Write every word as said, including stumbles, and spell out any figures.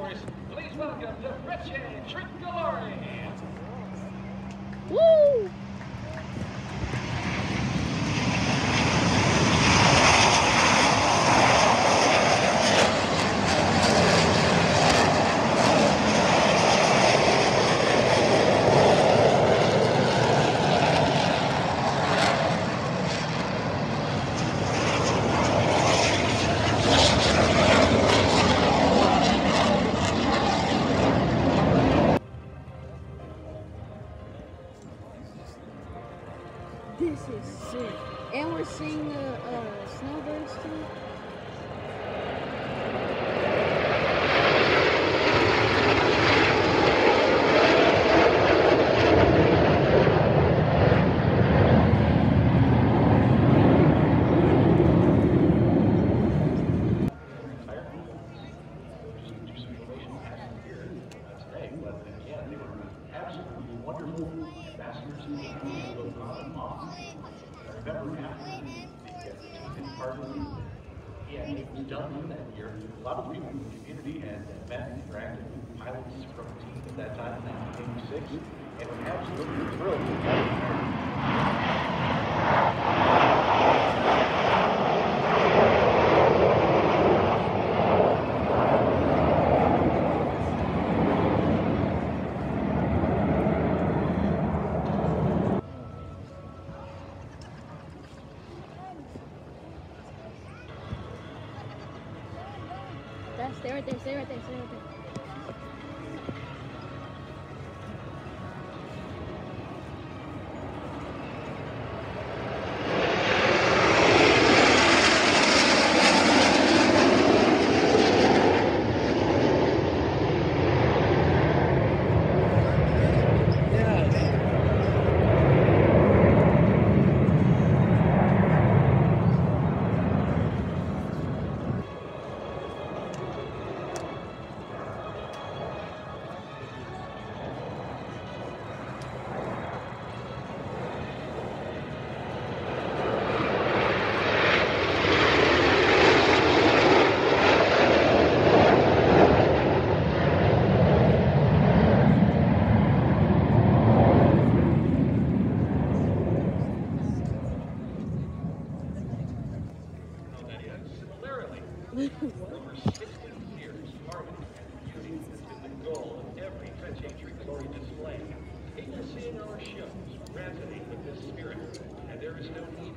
Force, please welcome the Frecce Tricolori. Woo! This is sick. And we're seeing the uh, snowbirds too. Remember now, yeah, it was done that year. A lot of people in the community had met and interacted with pilots from the team at that time in nineteen eighty-six, and were absolutely thrilled to get Stay right there, stay right there, stay right there. over sixty years, harmony and beauty has been the goal of every Frecce Tricolori display. People seeing our shows resonate with this spirit, and there is no need